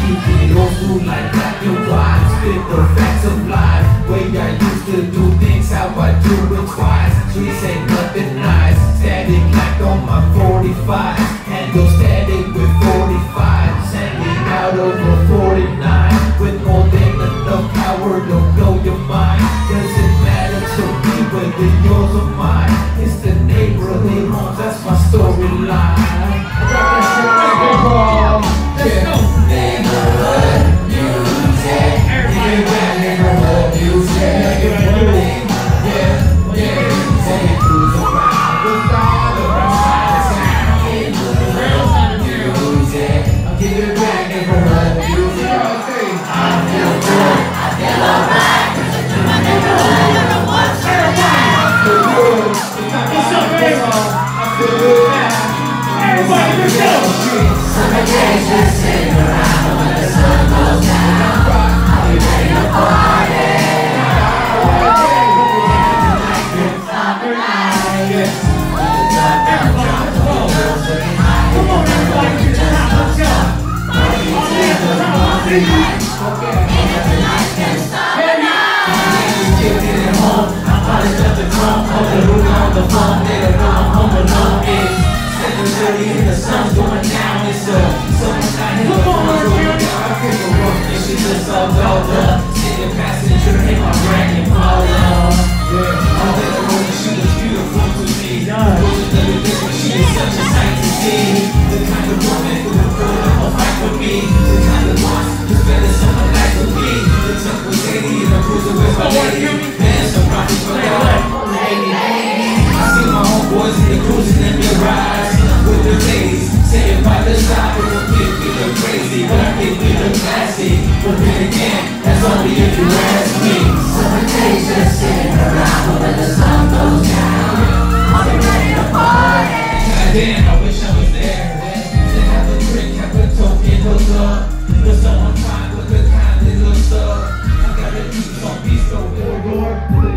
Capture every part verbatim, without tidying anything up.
keep it old school like black and white. Spit the facts of life, way I used to do things, how I do it twice. Trees ain't nothing nice, static like on my forty-five. Handle static with forty-fives, hanging out over forty-nine. With more than enough power to blow your mind. Doesn't matter to me whether yours or mine. It's the neighborhood homes, that's my storyline. Let's go. Neighborhood music. Everybody neighborhood music. Yeah, yeah. Say it cruise around with all the rest of neighborhood music. Give it back, neighborhood music. I feel good, I feel alright. My neighborhood, you're the one for one. I feel good, what's up, baby? I feel good. Everybody, let's go. Summer days just sitting around when the sun goes down. I'll be ready to party. Summer night. Everybody, come on. Come on, everybody, to the top. Let's go. Okay. Tonight's gonna start tonight. Kicking it home. I'm polished up the drum. Hold the room on the phone. They don't know I'm home alone. It's seven thirty and the sun's going down. It's a summertime hill. Come on, Mercury. I feel the road. And she just all dolled up. Sitting passenger in my brand and fall up. Yeah. All that road and she was beautiful to me. She is such a sight to see. The kind of woman who would put up a fight for me. The kind of boss who's better someone like with me. The tough was eighty and a cruiser with my lady. Man, some profits for that. I see my homeboys in the cruising in their rides with the ladies. Saying by the side, but the pit we look crazy. But I think we look classy. But then again, that's only if you ask me. Summer days just sitting around when the sun goes down. I'll be ready to party. Goddamn, I wish I was there. To have a drink, have a token, hook up. But someone fine with the kind that looks up. I gotta do some peace, go door, door.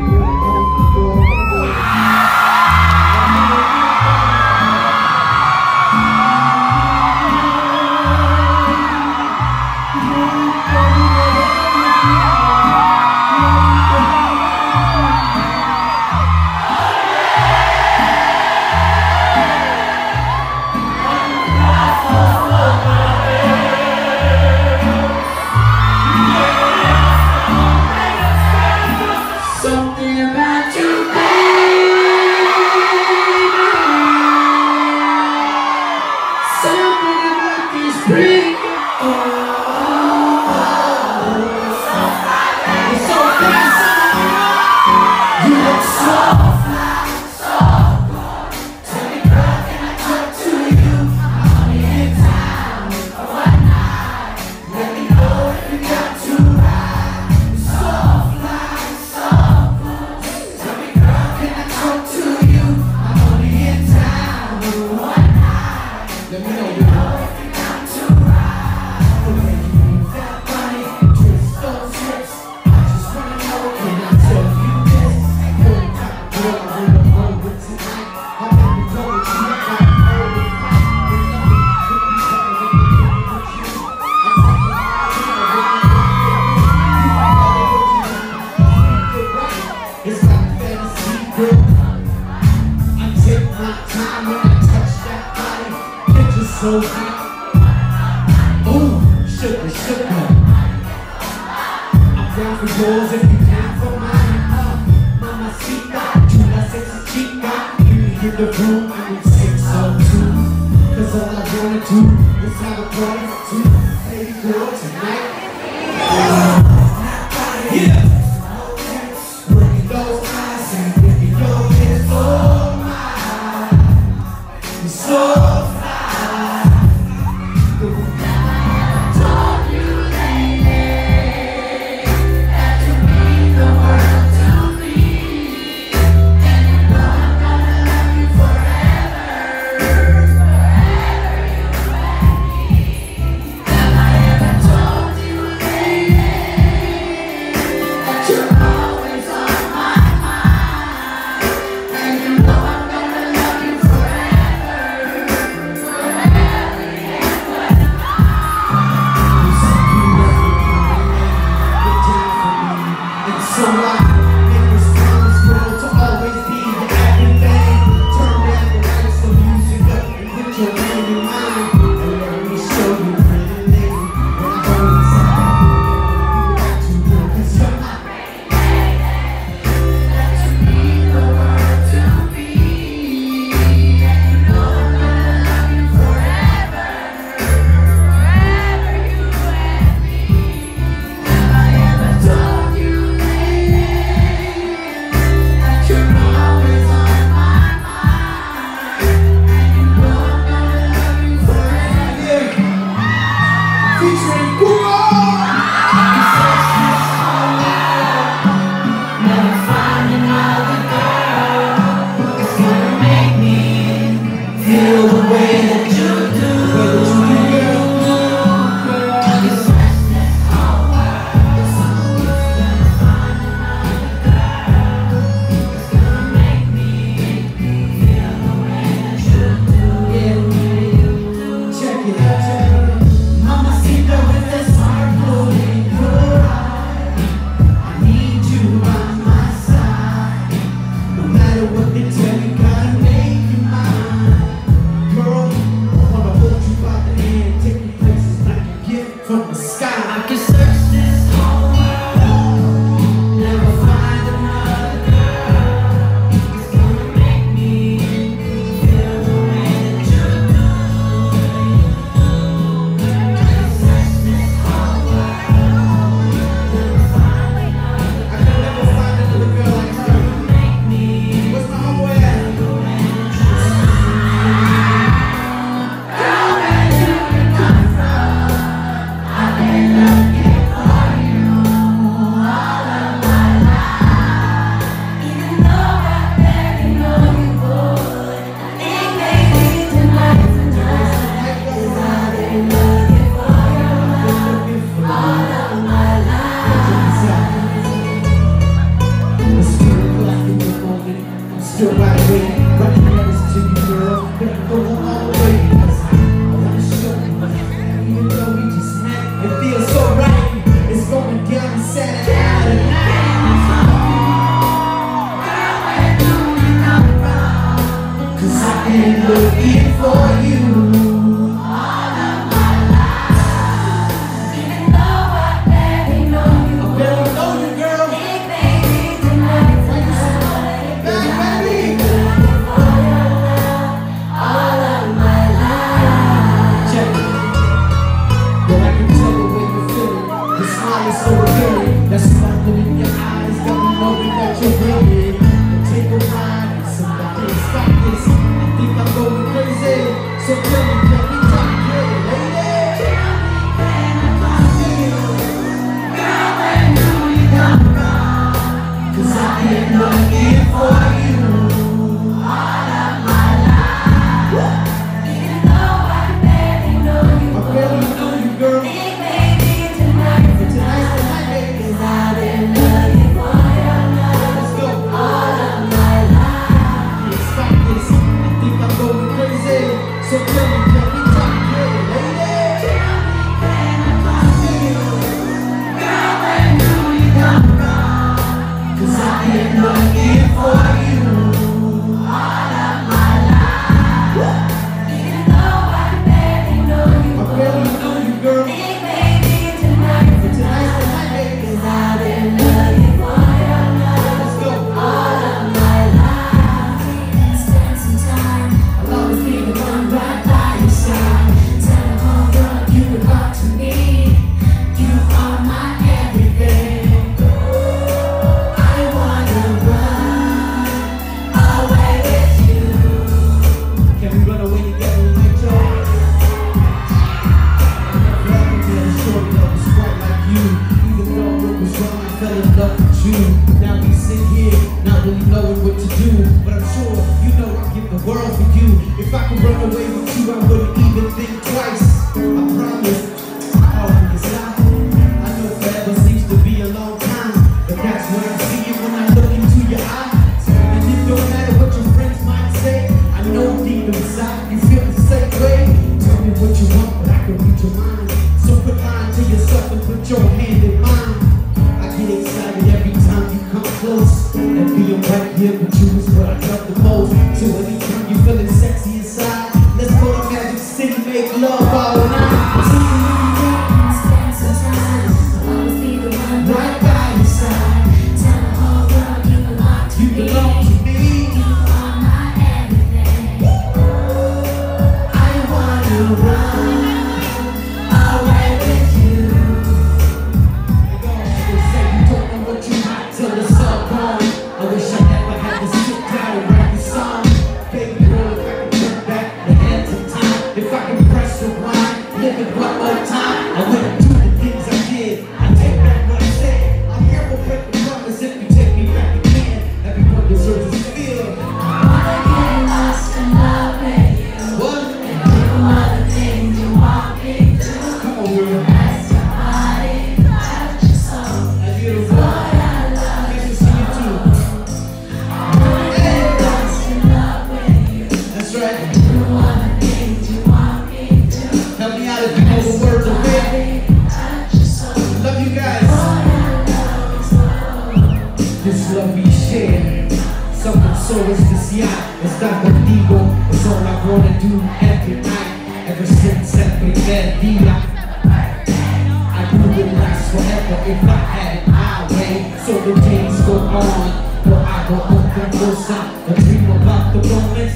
So hot. Ooh, sugar, sugar. I'm down for yours if you down for mine. Uh, Mamacita, chula sexy chica. You hit the room, I would say so too. Cause all I wanna do is have a party for two. Baby girl tonight. Yeah. Look at those eyes and look at your hands. Oh my. You're so Told you girl. Big baby tonight, For tonight's the night, baby. 'cause I've been looking for your love Let's go. all of my life. Let's stop this. I think I'm going crazy. So tell me, can we talk clearly, lady? Tell me, can I talk to you? Girl, when do you come from? 'Cause I've been looking for you All of my life. Even though I barely know you, I barely know you, girl. big baby tonight, For tonight's the night, baby. 'cause I've been looking for your love Let's go. all of my life. Spend some time, I'll always be the one right by your side. Tell the whole world you belong to me. You are my everything. I wanna run away with you. Can we run away together like y'all? I never ever met a shorty that was quite like you. Even though it was wrong, I fell in love with you. Now we sit here, not really knowing what to do. But I'm sure you know I'd give the world for you. If I could run away with you, I wouldn't even think twice. I promise. I'll always lie. I know forever seems to be a long time, but that's what I'm seeing when I look into your eyes. And it don't matter what your friends might say, I know deep inside you feel the same way. Tell me what you want, but I can read your mind. So put mine to yourself and put your hand in mine. I get excited every time you come close, and being right here with you is what I love the most. So anytime you're feeling sexy inside, let's go to Magic City, make love all night. Spend some time, I'll always be the one right by your side. Tell the whole world you belong to You me. belong to me. You are my everything. I wanna run away with you. They say you don't know what you want till it's all gone. I wish I never had to sit down and write this song. Baby girl, if I could turn back the hands of time, if I could press rewind, live it one more time, I wouldn't do the things I did. I take back what I said. I'm here for break the promise if you take me back again. Everyone deserves to feel. I wanna get lost in love with you. What? And do all the things you want me to. Come on, girl. That's your body, touch your soul. That's beautiful. Lord, I love Nice you to see you too. I wanna get lost in love with you. That's right. Do all the things you want me to. Help me out if you know the words, okay? Touch your soul. Love you guys. Lord, I love you so. This love we share, something so especial. It's not contigo, it's all I wanna do every night. Ever since el primer día, I knew it would last forever if I had it my way. So the days go on, but I go open cosa and dream about the moments.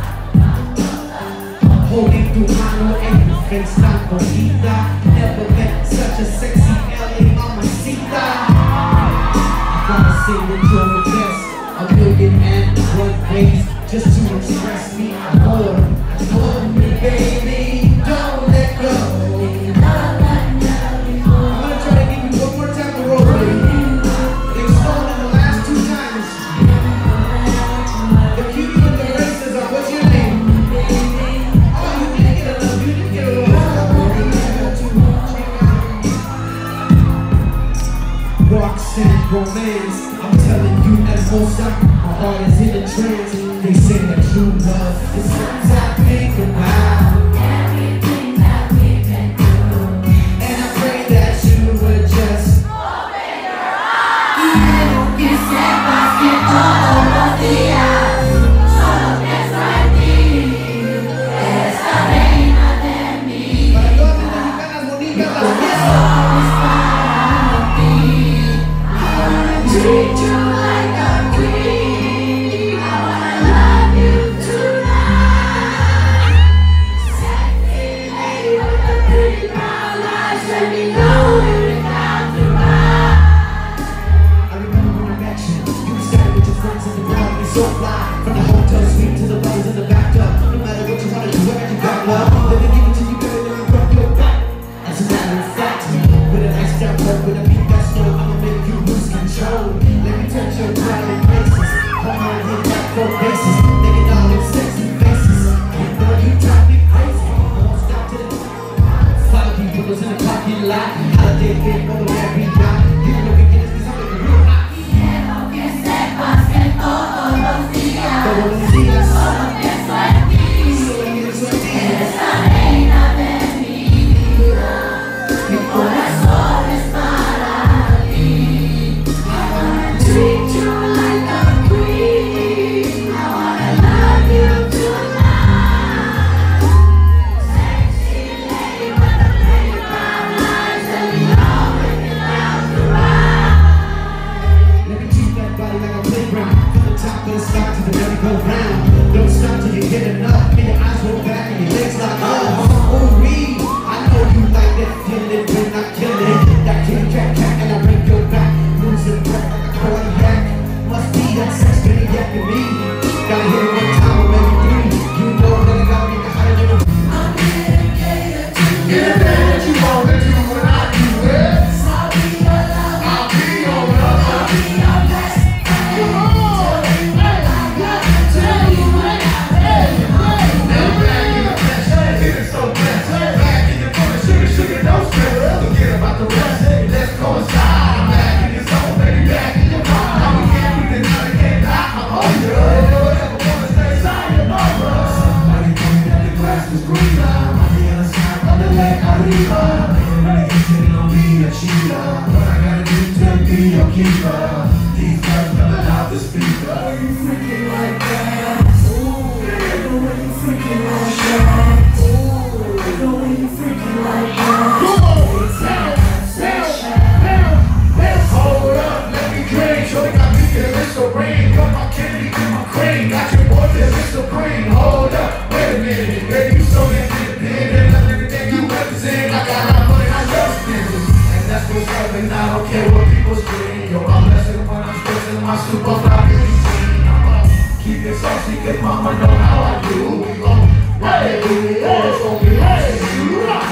Holding tu mano en your face tan bonita. Never met such a sexy L A mamacita. Gotta say that you're the best. A million and one ways just to express me more. Adore me, baby. Don't let go. I'm gonna try to give you one more time to roll, baby. They stolen the last two times. The cutie and the races are what's your name? Oh, you didn't get a love. You didn't get a love. Roxanne romance. I'm telling you, hermosa, my heart is in a trance. They say that true love is something I think about. Everything that we can do. And I pray that you would just Open your eyes. Que sepas que todos los días solo pienso en ti. Eres la reina de mí. para todas las mexicanas bonitas, las quiero. Always para mí. I wanna treat you like a queen. I wanna love you tonight. Sexy lady with the pretty brown eyes. Let me know when you're down to ride. I remember when I met you. You were standing with your friends in the crowd. You're so fly. From the hotel suite to the bars in the bathtub. No matter what you wanna do, I got you got love. Let me give it to you better than you broke your back. As a matter of fact, with a nice down low, with a beat that's slow, I'ma make you lose control. Let me touch your private places. Hold on, hit that four bases. Naked all in sexy faces. You know you drive me crazy. I won't stop till the five people was in the parking lot. Holiday fit for the way we got. You know we get this, cause I'm looking real hot. But when we see us, don't stop till you get enough. And your eyes roll back and your legs lock up. Oh, we, I know you like that feeling when I kill it. That kitty cat cat and I break your back. Losing breath like a cardiac. Must be that sex getting yak in me. Gotta hit it one time or maybe three. You know that I gotta make it hotter than a I'm dedicated to you. Yeah, man, what you wanna do when I do it? I'll be your love. I'll be your love. I'll be your best friend. Come on. Keeper, these guys coming out the speaker. Freaking like that. Ooh, they go when you freaking like that. Ooh, they go when you freaking like that. Come on, down, down, down, down. Hold up, let me drink. Show they got me in Mister Rain. Got my candy in my cream. Got your boy there, Mister Green. Hold up, wait a minute, baby, you so independent. Love everything you represent. I got my money, I love business, and that's what's up. And I don't care what people scream. Yo, I'm blessed when I'm stressing my super fly beauty queen. I'ma keep it saucy, cause mama know how I do. We gon' hey, hey, it's gon' be hey, you rock.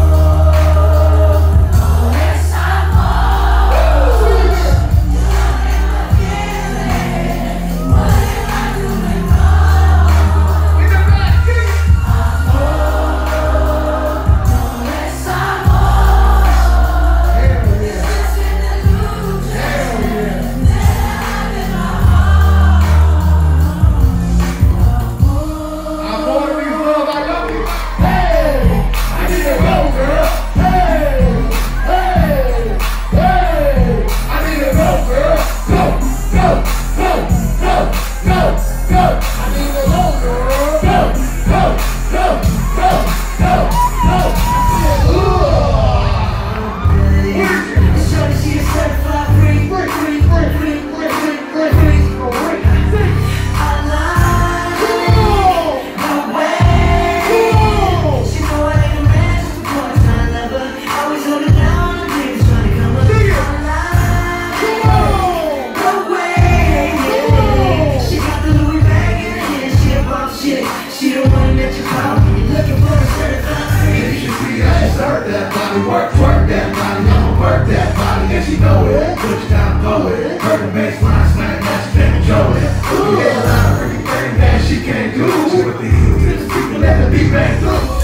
Work, work that body, I'ma work that body, and she know it. Push down, go it. Heard the bass line, smack that, she can't enjoy it. Ooh, yeah, a lot of everything that she can't do. She with the heels, just people let the beat bang through.